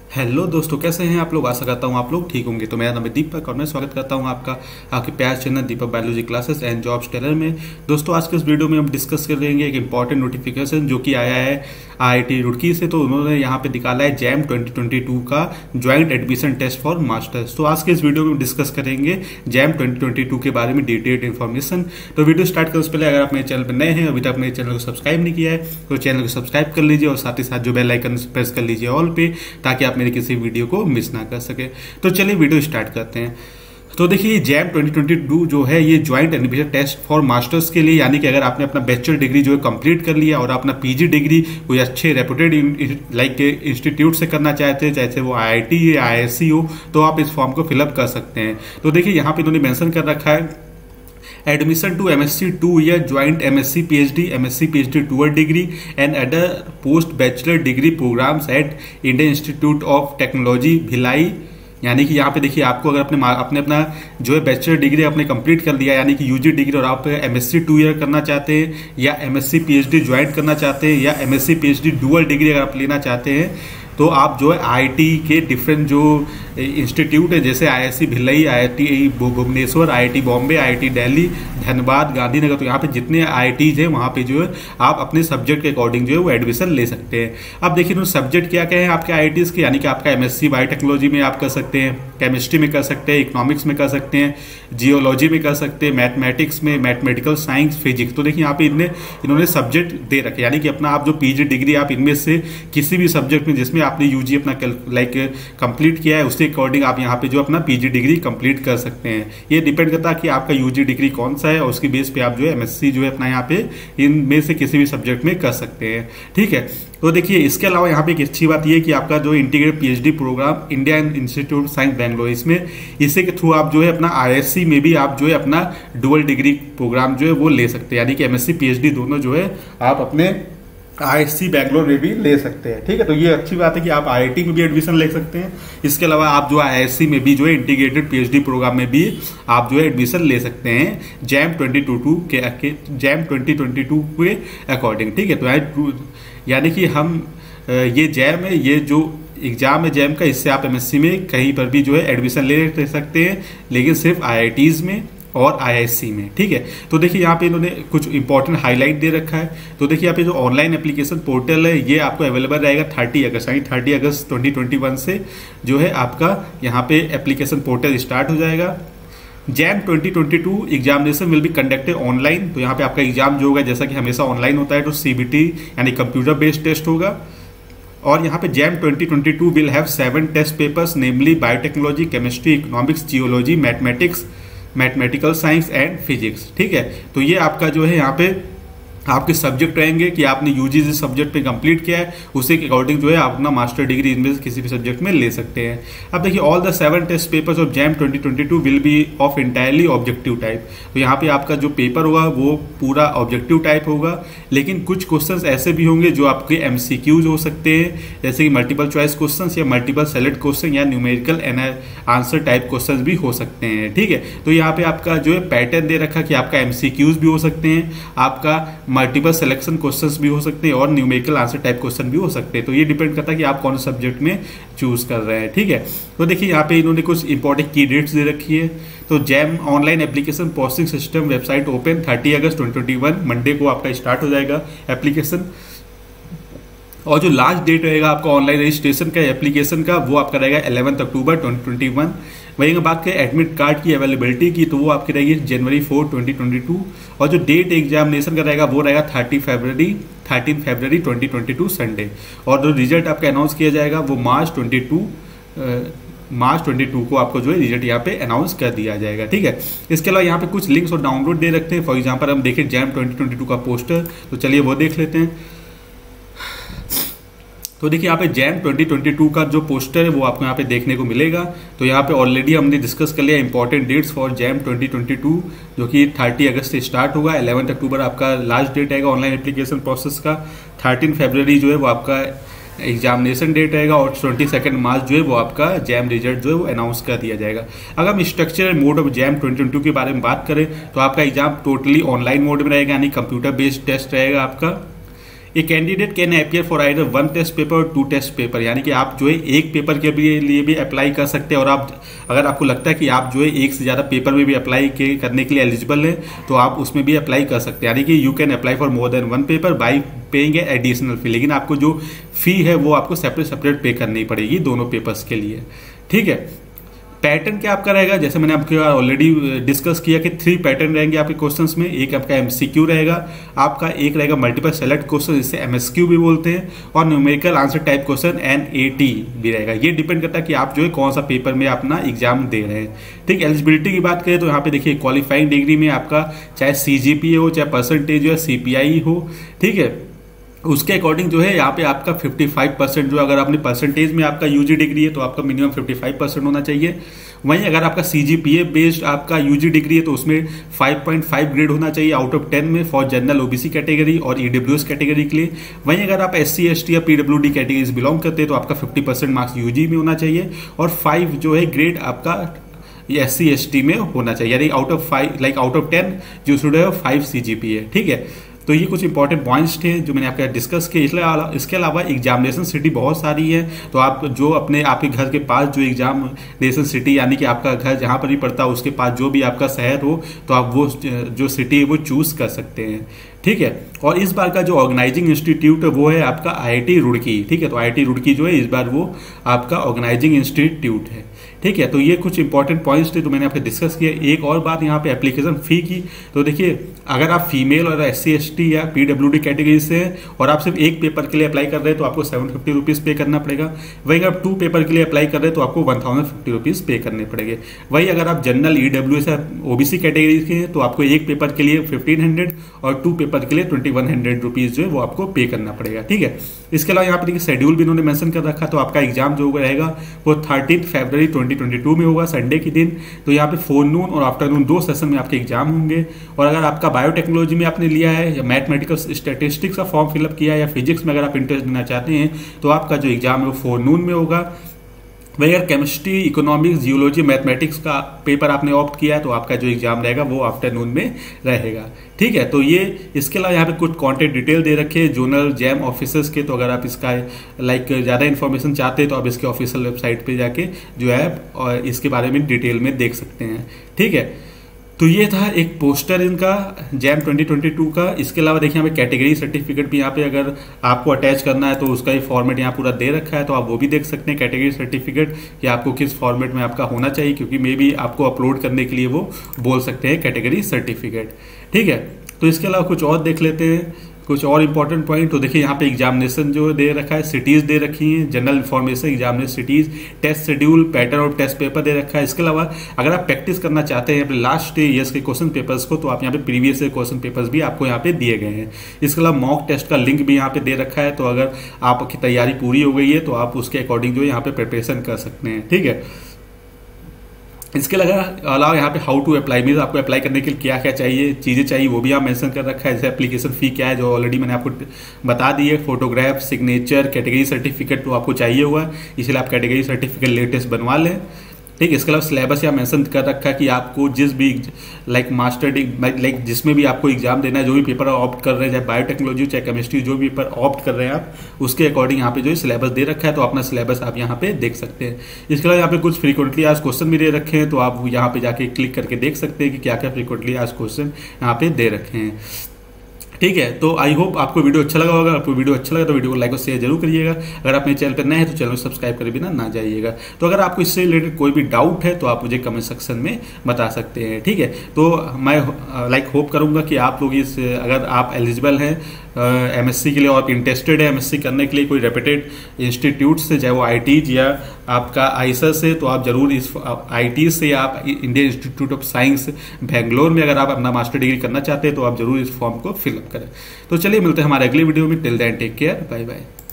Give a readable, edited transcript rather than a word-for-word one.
Hello दोस्तों, कैसे हैं आप लोग। आशा करता हूं आप लोग ठीक होंगे। तो मेरा नाम है दीपक और मैं स्वागत करता हूं आपका आपके प्यार channel Deepak biology classes and jobs tailor में। दोस्तों, आज के इस वीडियो में हम डिस्कस करेंगे एक इंपॉर्टेंट नोटिफिकेशन जो कि आया है आईआईटी रुड़की से। तो उन्होंने यहाँ पे निकाला है जैम 2022 का joint admission test for masters. तो आज के इस वीडियो में डिस्कस करेंगे जैम 2022 के बारे में डिटेल्ड इन्फॉर्मेशन। तो वीडियो स्टार्ट करने से पहले अगर आप मेरे चैनल पर नए हैं, अभी तक मेरे चैनल को सब्सक्राइब नहीं किया है तो चैनल को सब्सक्राइब कर लीजिए और साथ ही साथ जो बेल आइकन प्रेस कर लीजिए ऑल पे, ताकि आप मेरे किसी वीडियो को मिस ना कर सके। तो चलिए वीडियो स्टार्ट करते हैं। तो देखिए, जैम 2022 जो है ये joint admission test for masters के लिए, यानी कि अगर आपने अपना बैचलर डिग्री जो है कंप्लीट कर लिया और अपना पीजी डिग्री कोई अच्छे रेपुटेड इंस्टीट्यूट से करना चाहते हैं, चाहे वो आईआईटी या आईआईएससी हो, तो आप इस फॉर्म को फिलअप कर सकते हैं। तो देखिए, यहाँ पे इन्होंने मेंशन कर रखा है admission to MSc 2-year joint MSc PhD 2-year degree and other post bachelor degree programs at Indian Institute of Technology Bhilai. यानी कि यहाँ पे देखिए, आपको अगर अपने अपना जो है बैचलर डिग्री आपने कंप्लीट कर लिया, यानी कि यूजी डिग्री, और आप MSc 2 ईयर करना चाहते हैं या MSc PhD ज्वाइन करना चाहते हैं या MSc PhD डुअल डिग्री अगर आप लेना चाहते हैं, तो आप जो है आईआईटी के डिफरेंट जो इंस्टीट्यूट है, जैसे IIC Bhilai, IIT Bhubaneswar, IIT Bombay, IIT Delhi, Dhanbad, Gandhinagar, तो यहाँ पे जितने आईआईटीज हैं वहाँ पे जो है आप अपने सब्जेक्ट के अकॉर्डिंग जो है वो एडमिशन ले सकते हैं। अब देखिए, उन्होंने सब्जेक्ट क्या क्या है आपके आईआईटीज के, यानी कि आपका MSc बायोटेक्नोलॉजी में आप कर सकते हैं, केमिस्ट्री में कर सकते हैं, इकोनॉमिक्स में कर सकते हैं, जियोलॉजी में कर सकते हैं, मैथमेटिक्स में, मैथमेटिकल साइंस, फिजिक्स। तो देखिए, यहाँ पे इन्होंने सब्जेक्ट दे रखे, यानी कि अपना आप जो पीजी डिग्री आप इनमें से किसी भी सब्जेक्ट में जिसमें आपने यूजी अपना कंप्लीट किया है उसके अकॉर्डिंग आप यहाँ पे जो अपना पीजी डिग्री कंप्लीट कर सकते हैं। ये डिपेंड करता है कि आपका यूजी डिग्री कौन सा है और उसकी बेस पे आप जो है एमएससी जो है अपना यहाँ पे इनमें से किसी भी सब्जेक्ट में कर सकते हैं। ठीक है, तो देखिए, इसके अलावा यहाँ पे एक अच्छी बात यह कि आपका जो integrated PhD program Indian Institute of Science Bangalore, इसमें इसी के थ्रू आप जो है अपना आईएससी में भी आप जो है अपना डुअल डिग्री प्रोग्राम जो है वो ले सकते हैं, यानी कि एमएससी पीएचडी दोनों जो है आप अपने आईआईटी बैंगलोर में भी ले सकते हैं। ठीक है, तो ये अच्छी बात है कि आप आईआईटी में भी एडमिशन ले सकते हैं। इसके अलावा आप जो आईआईएससी में भी जो है इंटीग्रेटेड पीएचडी प्रोग्राम में भी आप जो है एडमिशन ले सकते हैं जैम 2022 के अकॉर्डिंग। ठीक है, तो यानी कि हम ये जैम है, ये जो एग्जाम है जैम का, इससे आप एमएससी में कहीं पर भी जो है एडमिशन ले सकते हैं, लेकिन सिर्फ आईआईटीज में और आईआईएससी में। ठीक है, तो देखिए, यहाँ पे इन्होंने कुछ इंपॉर्टेंट हाईलाइट दे रखा है। तो देखिए, यहाँ पे जो ऑनलाइन एप्लीकेशन पोर्टल है ये आपको अवेलेबल रहेगा 30 अगस्त, यानी 30 अगस्त 2021 से जो है आपका यहाँ पे एप्लीकेशन पोर्टल स्टार्ट हो जाएगा। JAM 2022 examination will be conducted online. तो यहाँ पे आपका एग्जाम जो होगा, जैसा कि हमेशा ऑनलाइन होता है, तो सीबीटी यानी कंप्यूटर बेस्ड टेस्ट होगा। और यहाँ पे JAM 2022 will have 7 test papers, namely biotechnology, chemistry, economics, geology, mathematics, mathematical science and physics. ठीक है, तो ये आपका जो है यहाँ पे आपके सब्जेक्ट रहेंगे कि आपने यूजी जिस सब्जेक्ट पे कंप्लीट किया है उसी के अकॉर्डिंग जो है आप अपना मास्टर डिग्री इनमें से किसी भी सब्जेक्ट में ले सकते हैं। अब देखिए, all the 7 test papers of JAM 2022 will be of entirely objective type. तो यहाँ पे आपका जो पेपर होगा वो पूरा ऑब्जेक्टिव टाइप होगा, लेकिन कुछ क्वेश्चंस ऐसे भी होंगे जो आपके एमसीक्यूज हो सकते हैं, जैसे कि मल्टीपल चॉइस क्वेश्चंस या मल्टीपल सेलेक्ट क्वेश्चन या न्यूमेरिकल आंसर टाइप क्वेश्चंस भी हो सकते हैं। ठीक है, तो यहाँ पे आपका जो है पैटर्न दे रखा कि आपका एमसीक्यूज भी हो सकते हैं, आपका मल्टीपल सिलेक्शन क्वेश्चंस भी हो सकते हैं और न्यूमेरिकल आंसर टाइप क्वेश्चन भी हो सकते हैं। तो ये डिपेंड करता है कि आप कौन से सब्जेक्ट में चूज कर रहे हैं। ठीक है, तो देखिए, यहाँ पे इन्होंने कुछ इंपॉर्टेंट की डेट्स दे रखी है। तो JAM online application processing system website open 30 अगस्त 2021, मंडे को आपका स्टार्ट हो जाएगा एप्लीकेशन। और जो लास्ट डेट रहेगा आपका ऑनलाइन रजिस्ट्रेशन का एप्लीकेशन का, वो आपका रहेगा 11 अक्टूबर 2021। वहीं अगर बात करें एडमिट कार्ड की अवेलेबिलिटी की, तो वो आपकी रहेगी जनवरी 4, 2022। और जो डेट एग्जामिनेशन का रहेगा वो रहेगा 13 फरवरी 2022 संडे। और जो रिजल्ट आपका अनाउंस किया जाएगा वो मार्च 22 को आपको जो है रिजल्ट यहाँ पे अनाउंस कर दिया जाएगा। ठीक है, इसके अलावा यहाँ पे कुछ लिंक्स और डाउनलोड दे रखते हैं। फॉर एग्जाम्पल हम देखें जैम 2022 का पोस्टर, तो चलिए वो देख लेते हैं। तो देखिए, यहाँ पे जैम 2022 का जो पोस्टर है वो आपको यहाँ पे देखने को मिलेगा। तो यहाँ पे ऑलरेडी हमने डिस्कस कर लिया इंपॉर्टेंट डेट्स फॉर जैम 2022, जो कि 30 अगस्त से स्टार्ट होगा। 11 अक्टूबर आपका लास्ट डेट रहेगा ऑनलाइन एप्लीकेशन प्रोसेस का। 13 फरवरी जो है वो आपका एग्जामिनेशन डेट रहेगा और 22 मार्च जो है वो आपका जैम रिजल्ट जो है वो अनाउंस कर दिया जाएगा। अगर हम स्ट्रक्चर मोड ऑफ जैम 2022 के बारे में बात करें, तो आपका एग्जाम टोटली ऑनलाइन मोड में रहेगा, यानी कंप्यूटर बेस्ड टेस्ट रहेगा आपका। A candidate can appear for either 1 test paper और 2 टेस्ट पेपर, यानी कि आप जो है एक पेपर के लिए भी अप्लाई कर सकते हैं, और आप अगर आपको लगता है कि आप जो है एक से ज्यादा पेपर में भी अप्लाई करने के लिए एलिजिबल है तो आप उसमें भी अप्लाई कर सकते हैं, यानी कि you can apply for more than 1 paper by paying additional fee. लेकिन आपको जो फी है वो आपको सेपरेट पे करनी पड़ेगी दोनों पेपर्स के लिए। ठीक है, पैटर्न क्या आपका रहेगा, जैसे मैंने आपके ऑलरेडी डिस्कस किया कि 3 पैटर्न रहेंगे आपके क्वेश्चंस में। एक आपका एमसीक्यू रहेगा आपका, एक रहेगा मल्टीपल सेलेक्ट क्वेश्चन जिसे एमएसक्यू भी बोलते हैं, और numerical answer type question NAT भी रहेगा। ये डिपेंड करता है कि आप जो है कौन सा पेपर में अपना एग्जाम दे रहे हैं। ठीक, एलिजिबिलिटी की बात करें तो यहाँ पे देखिए क्वालिफाइंग डिग्री में आपका चाहे सीजीपीए हो, चाहे परसेंटेज हो, सीपीआई हो, ठीक है, उसके अकॉर्डिंग जो है यहाँ पे आपका 55% जो, अगर आपने परसेंटेज में आपका यूजी डिग्री है तो आपका मिनिमम 55% होना चाहिए। वहीं अगर आपका सीजीपीए बेस्ड आपका यूजी डिग्री है तो उसमें 5.5 ग्रेड होना चाहिए आउट ऑफ 10 में फॉर जनरल ओबीसी कैटेगरी और ईडब्ल्यूएस कैटेगरी के लिए। वहीं अगर आप एससी एसटी या पीडब्ल्यूडी कैटेगरी से बिलोंग करते हैं तो आपका 50% मार्क्स यूजी में होना चाहिए, और 5 जो है ग्रेड आपका एससी एसटी में होना चाहिए, यानी out of 5 like out of 10 जो शुड है 5 सीजीपीए। ठीक है, तो ये कुछ इंपॉर्टेंट पॉइंट्स थे जो मैंने आपके डिस्कस किए। इसके अलावा एग्जामिनेशन सिटी बहुत सारी है, तो आप जो अपने आपके घर के पास जो एग्जामिनेशन सिटी यानी कि आपका घर जहाँ पर भी पड़ता है उसके पास जो भी आपका शहर हो तो आप वो जो सिटी है वो चूज कर सकते हैं। ठीक है, और इस बार का जो ऑर्गेनाइजिंग इंस्टीट्यूट है वो है आपका आईआईटी रुड़की। ठीक है, तो आईआईटी रुड़की जो है इस बार वो आपका ऑर्गेनाइजिंग इंस्टीट्यूट है। ठीक है, तो ये कुछ इंपॉर्टेंट पॉइंट्स थे तो मैंने आपसे डिस्कस किया। एक और बात यहाँ पे एप्लीकेशन फी की, तो देखिए अगर आप फीमेल और एससी एसटी या पीडब्ल्यूडी कैटेगरी से हैं और आप सिर्फ एक पेपर के लिए अप्लाई कर रहे हैं तो आपको 750 रुपीज़ पे करना पड़ेगा। वहीं अगर आप 2 पेपर के लिए अप्लाई कर रहे हैं तो आपको 1050 रुपीज़ पे करने पड़ेंगे। वहीं अगर आप जनरल ईडब्ल्यूएस या ओबीसी कैटेगरी के हैं तो आपको एक पेपर के लिए 1500 और 2 पेपर के लिए 2100 रुपीज़ जो है वो आपको पे करना पड़ेगा। ठीक है, इसके अलावा यहाँ पे देखिए शेड्यूल भी इन्होंने मेंशन कर रखा, तो आपका एग्जाम जो रहेगा वो 13 फरवरी 2022 में होगा, संडे के दिन। तो यहाँ पे फोरनून और आफ्टरनून 2 सेशन में आपके एग्जाम होंगे। और अगर आपका बायोटेक्नोलॉजी में आपने लिया है या मैथमेटिकल स्टैटिस्टिक्स का फॉर्म फिलअप किया है या फिजिक्स में अगर आप इंटरेस्ट लेना चाहते हैं तो आपका जो एग्जाम है वो फोरनून में होगा। वही अगर केमिस्ट्री, इकोनॉमिक्स, जियोलॉजी, मैथमेटिक्स का पेपर आपने ऑप्ट किया है तो आपका जो एग्जाम रहेगा वो आफ्टरनून में रहेगा। ठीक है, तो ये इसके अलावा यहाँ पे कुछ कॉन्टेक्ट डिटेल दे रखे हैं जोनल जैम ऑफिसर्स के, तो अगर आप इसका लाइक ज़्यादा इन्फॉर्मेशन चाहते हैं तो आप इसके ऑफिशियल वेबसाइट पे जाके जो है और इसके बारे में डिटेल में देख सकते हैं। ठीक है, तो ये था एक पोस्टर इनका जैम 2022 का। इसके अलावा देखिए यहाँ पे कैटेगरी सर्टिफिकेट भी यहाँ पे अगर आपको अटैच करना है तो उसका ही फॉर्मेट यहाँ पूरा दे रखा है, तो आप वो भी देख सकते हैं कैटेगरी सर्टिफिकेट कि आपको किस फॉर्मेट में आपका होना चाहिए, क्योंकि मे बी आपको अपलोड करने के लिए वो बोल सकते हैं कैटेगरी सर्टिफिकेट। ठीक है, तो इसके अलावा कुछ और देख लेते हैं, कुछ और इंपॉर्टेंट पॉइंट। तो देखिए यहाँ पे एग्जामिनेशन जो दे रखा है, सिटीज दे रखी हैं, general information, examination cities, test schedule, pattern और टेस्ट पेपर दे रखा है। इसके अलावा अगर आप प्रैक्टिस करना चाहते हैं अपने लास्ट ईयर्स के क्वेश्चन पेपर्स को तो आप यहाँ पे प्रीवियस क्वेश्चन पेपर्स भी आपको यहाँ पे दिए गए हैं। इसके अलावा मॉक टेस्ट का लिंक भी यहाँ पे दे रखा है, तो अगर आपकी तैयारी पूरी हो गई है तो आप उसके अकॉर्डिंग जो है यहाँ पे प्रिपरेशन कर सकते हैं। ठीक है, इसके अलावा यहाँ पे हाउ टू अप्लाई मीन्स आपको अप्लाई करने के लिए क्या क्या चाहिए, चीज़ें चाहिए वो भी यहाँ मेंशन कर रखा है। जैसे एप्लीकेशन फी क्या है जो ऑलरेडी मैंने आपको बता दी है, फोटोग्राफ, सिग्नेचर, कैटेगरी सर्टिफिकेट तो आपको चाहिए हुआ, इसलिए आप कैटेगरी सर्टिफिकेट लेटेस्ट बनवा लें। ठीक है, इसके अलावा सिलेबस यहाँ मेंशन कर रखा है कि आपको जिस भी लाइक मास्टर लाइक जिसमें भी आपको एग्जाम देना है, जो भी पेपर ऑप्ट कर रहे हैं, चाहे बायोटेक्नोलॉजी चाहे केमिस्ट्री, जो भी पेपर ऑप्ट कर रहे हैं आप उसके अकॉर्डिंग यहाँ पे जो सिलेबस दे रखा है, तो अपना सिलेबस आप यहाँ पे देख सकते हैं। इसके अलावा यहाँ पे कुछ फ्रीक्वेंटली आज क्वेश्चन भी दे रखे हैं, तो आप यहाँ पे जाके क्लिक करके देख सकते हैं कि क्या क्या फ्रीक्वेंटली आज क्वेश्चन यहाँ पे दे रखे हैं। ठीक है, तो आई होप आपको वीडियो अच्छा लगा होगा। आपको वीडियो अच्छा लगा तो वीडियो को लाइक और शेयर जरूर करिएगा। अगर आप मेरे चैनल पर नए हैं तो चैनल को सब्सक्राइब करे बिना ना जाइएगा। तो अगर आपको इससे रिलेटेड कोई भी डाउट है तो आप मुझे कमेंट सेक्शन में बता सकते हैं। ठीक है, तो मैं होप करूंगा कि आप लोग इस अगर आप एलिजिबल हैं एमएससी के लिए और इंटरेस्टेड है एमएससी करने के लिए कोई रेप्यूटेड इंस्टीट्यूट से, चाहे वो आईटीज या आपका आईसर से, तो आप जरूर इस आईटी से आप Indian Institute of Science Bangalore में अगर आप अपना मास्टर डिग्री करना चाहते हैं तो आप जरूर इस फॉर्म को फिलअप करें। तो चलिए मिलते हैं हमारे अगले वीडियो में। Till then take care, bye bye.